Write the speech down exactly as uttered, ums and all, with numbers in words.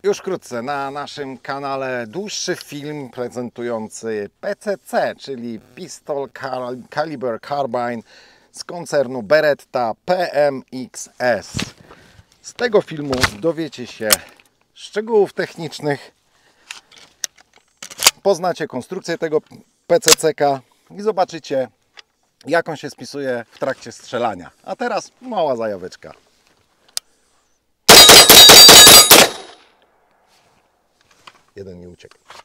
Już wkrótce na naszym kanale dłuższy film prezentujący P C C, czyli Pistol Caliber Carbine z koncernu Beretta P M X S. Z tego filmu dowiecie się szczegółów technicznych, poznacie konstrukcję tego P C C ka i zobaczycie, jak on się spisuje w trakcie strzelania. A teraz mała zajaweczka. Jeden nie uciekł.